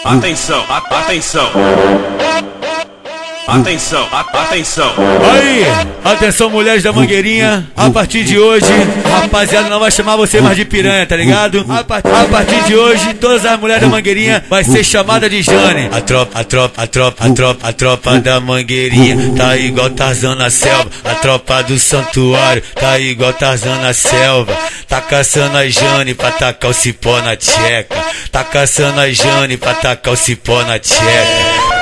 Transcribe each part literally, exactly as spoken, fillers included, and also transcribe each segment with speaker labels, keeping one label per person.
Speaker 1: Atenção, a- atenção. Atenção, a- atenção.
Speaker 2: Aí, atenção mulheres da Mangueirinha. A partir de hoje, rapaziada, não vai chamar você mais de piranha, tá ligado? A, par a partir de hoje, todas as mulheres da Mangueirinha vai ser chamada de Jane. A tropa, a tropa, a tropa, a tropa, a tropa da Mangueirinha tá igual Tarzan na selva. A tropa do santuário tá igual Tarzan na selva. Tá caçando a Jane pra tacar o cipó na tcheca. Tá caçando a Jane pra tacar o cipó na tcheca.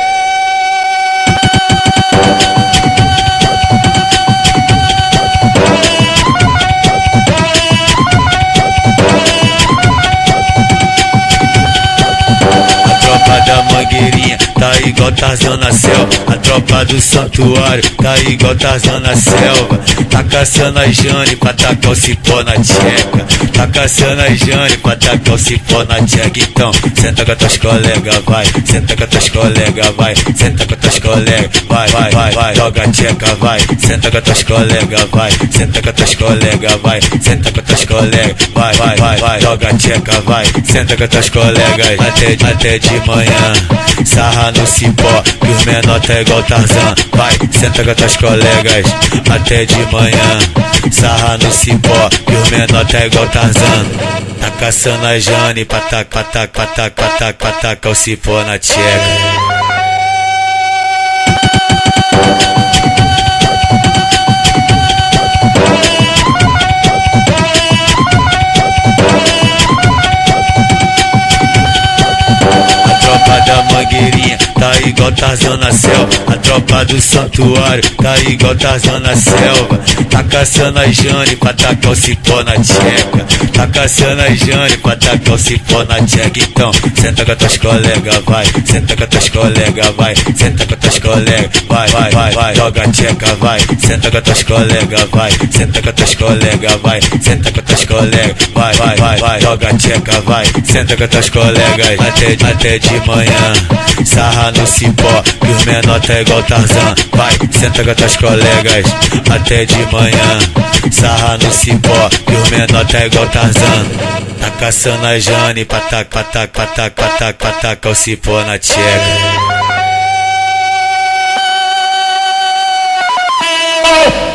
Speaker 2: Da Mangueirinha tá igual Tarzan na selva. A tropa do santuário tá igual Tarzan na selva. Tá caçando a Jane pra tacar o cipó na tcheca. Tá caçando a Jane pra tacar o cipó na tcheca. Então, senta com as tuas colegas, vai. Senta com as tuas colegas, vai. Senta com as tuas colegas, vai, vai, vai, vai. Joga a tcheca, vai. Senta com as tuas colegas, vai. Senta com as tuas colegas, vai. Senta com as tuas colegas, vai, vai, vai, vai. Joga a tcheca, vai. Senta com as tuas colegas até, até de manhã. Sarra no cipó, e os menor tá igual Tarzan. Vai, senta com as tuas colegas até de manhã. Sarra no cipó, e os menor tá igual Tarzan. Tá caçando a Jane pra tacar, pra tacar, pra tacar, pra tacar, pra tacar o cipó na tcheca. Da Mangueirinha tá igual Tarzan na selva. A tropa do santuário tá igual Tarzan na selva. Tá caçando a Jane pra tacar o cipó na tcheca. Tá caçando a Jane pra tacar o cipó na tcheca. Então, senta com as tuas colegas, vai. Senta com as tuas colegas, vai. Senta com as tuas colegas, vai, vai, vai, vai. Joga a tcheca, vai. Senta com as tuas colegas, vai. Senta com as tuas colegas, vai. Senta com as tuas colegas, vai, vai, vai, vai. Joga a tcheca, vai. Senta com as tuas colegas até, até de manhã. Sarra no cipó, e os menor tá igual Tarzan. Vai, senta com as tuas colegas até de manhã. Sarra no cipó, e os menor tá igual Tarzan. Tá caçando a Jane pra tacar, pra tacar, pra tacar, pra tacar, pra tacar o cipó na tcheca.